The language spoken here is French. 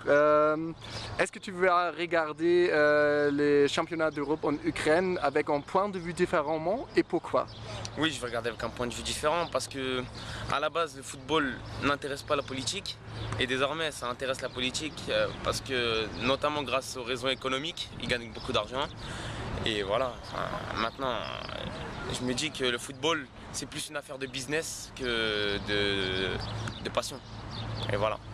Est-ce que tu vas regarder les championnats d'Europe en Ukraine avec un point de vue différemment et pourquoi? Oui, je vais regarder avec un point de vue différent parce que à la base le football n'intéresse pas la politique et désormais ça intéresse la politique parce que notamment grâce aux raisons économiques, ils gagnent beaucoup d'argent et voilà. Maintenant, je me dis que le football c'est plus une affaire de business que de passion et voilà.